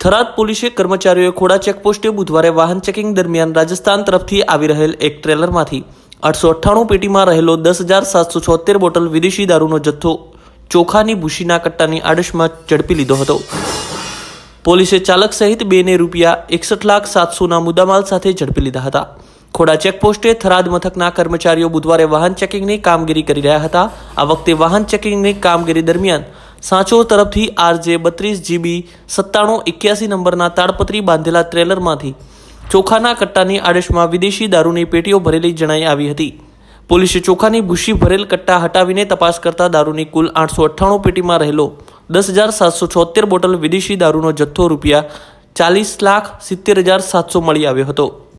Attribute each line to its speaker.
Speaker 1: થરાદ પોલીસે કર્મચારીઓએ ખોડા ચેકપોસ્ટે બુધવારે વાહન ચેકિંગ દરમિયાન રાજસ્થાન તરફથી આવી રહેલ એક ટ્રેલરમાંથી 898 પેટીમાં રહેલો 10,776 બોટલ વિદેશી દારૂનો જથ્થો ચોખાની ભૂસીના કટ્ટાની આડશમાં ઝડપી લીધો હતો। પોલીસે ચાલક સહિત બેને ₹61,07,000ના મુદ્દામાલ સાથે ઝડપી લીધા હતા। ખોડા ચેકપોસ્ટે થરાદ મથકના કર્મચારીઓ બુધવારે વાહન ચેકિંગની કામગીરી કરી રહ્યા હતા। આ વખતે વાહન ચેકિંગની કામગીરી દરમિયાન સાંચોર તરફથી RJ 32GB 9781 નંબરના તાડપત્રી બાંધેલા ટ્રેલરમાંથી ચોખાના કટ્ટાની આડશમાં વિદેશી દારૂની પેટીઓ ભરેલી જણાઈ આવી હતી। પોલીસે ચોખાની ભૂસી ભરેલ કટ્ટા હટાવીને તપાસ કરતા દારૂની કુલ 898 પેટીમાં રહેલો 10,776 બોટલ વિદેશી દારૂનો જથ્થો ₹40,70,700 મળી આવ્યો હતો।